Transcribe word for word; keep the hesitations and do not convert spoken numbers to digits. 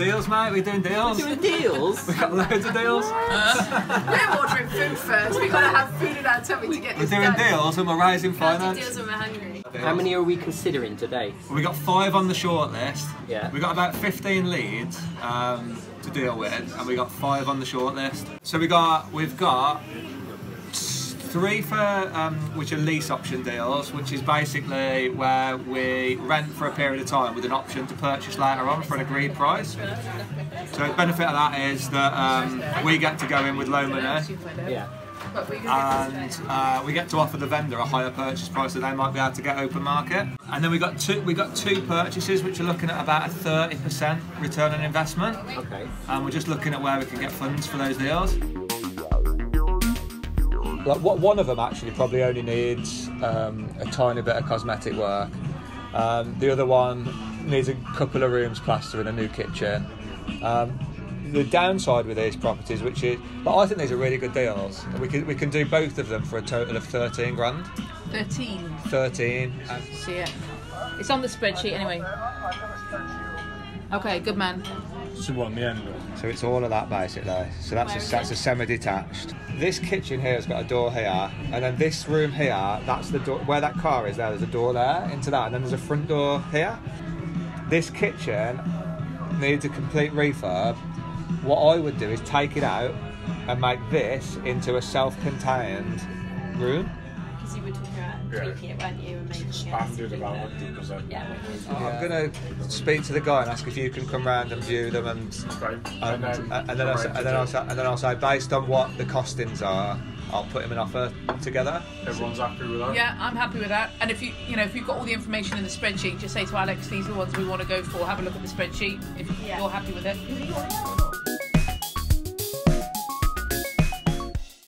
deals, mate. We're doing deals. We're doing deals? We've got loads of deals. We're ordering food first. We've got to have food in our tummy to get We're this doing done. deals and we're raising finance. Deals when we're hungry. How many are we considering today? We got five on the short list. Yeah. We got about fifteen leads um, to deal with, and we got five on the short list. So we got we've got three for um, which are lease option deals, which is basically where we rent for a period of time with an option to purchase later on for an agreed price. So the benefit of that is that um, we get to go in with low money. Yeah. And uh, we get to offer the vendor a higher purchase price that they might be able to get open market. And then we got two we got two purchases which are looking at about a thirty percent return on investment. Okay. And we're just looking at where we can get funds for those deals. Like what one of them actually probably only needs um, a tiny bit of cosmetic work. Um, the other one needs a couple of rooms plastering, a new kitchen. Um, The downside with these properties, which is, but I think these are really good deals. We can we can do both of them for a total of thirteen grand. Thirteen. Thirteen. See it. It's on the spreadsheet anyway. Okay, good man. So it's all of that basically. So that's a, that's a semi-detached. This kitchen here has got a door here, and then this room here, that's the door where that car is. There, there's a door there into that, and then there's a front door here. This kitchen needs a complete refurb. What I would do is take it out and make this into a self-contained room. Because you were talking about tweaking it, weren't you? And making Expanded about one hundred percent. Yeah. I'm going to speak to the guy and ask if you can come round and view them, and Okay. and, and, and then I'll say, and then I'll say, and then I'll say based on what the costings are, I'll put him an offer together. Everyone's happy with that? Yeah, I'm happy with that. And if you, you know, if you've got all the information in the spreadsheet, just say to Alex, these are the ones we want to go for. Have a look at the spreadsheet if Yeah. you're happy with it.